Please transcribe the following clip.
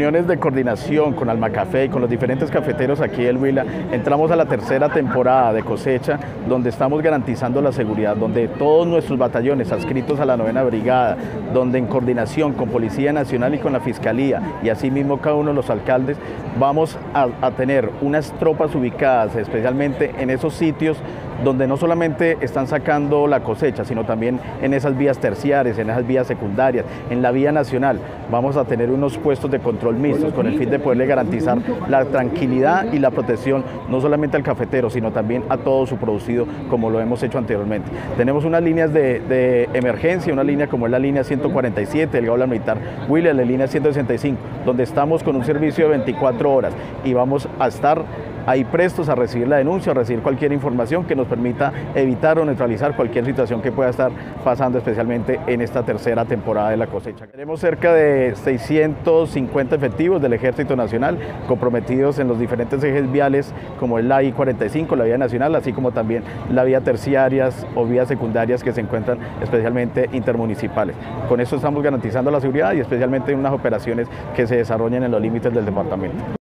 reuniones de coordinación con Almacafé y con los diferentes cafeteros aquí del Huila, entramos a la tercera temporada de cosecha, donde estamos garantizando la seguridad, donde todos nuestros batallones adscritos a la 9ª Brigada, donde en coordinación con Policía Nacional y con la Fiscalía, y asimismo cada uno de los alcaldes, vamos a tener unas tropas ubicadas, especialmente en esos sitios donde no solamente están sacando la cosecha, sino también en esas vías terciarias, en esas vías secundarias, en la vía nacional. Vamos a tener unos puestos de control mixtos con el fin de poderle garantizar la tranquilidad y la protección no solamente al cafetero, sino también a todo su producido, como lo hemos hecho anteriormente. Tenemos unas líneas de emergencia, una línea como es la línea 147 del Gaula Militar Huila, la línea 165, donde estamos con un servicio de 24 horas y vamos a estar ahí prestos a recibir la denuncia, a recibir cualquier información que nos permita evitar o neutralizar cualquier situación que pueda estar pasando, especialmente en esta tercera temporada de la cosecha. Tenemos cerca de 650 efectivos del Ejército Nacional comprometidos en los diferentes ejes viales, como es la I-45, la vía nacional, así como también la vía terciarias o vías secundarias que se encuentran especialmente intermunicipales. Con esto estamos garantizando la seguridad y especialmente en unas operaciones que se desarrollan en los límites del departamento.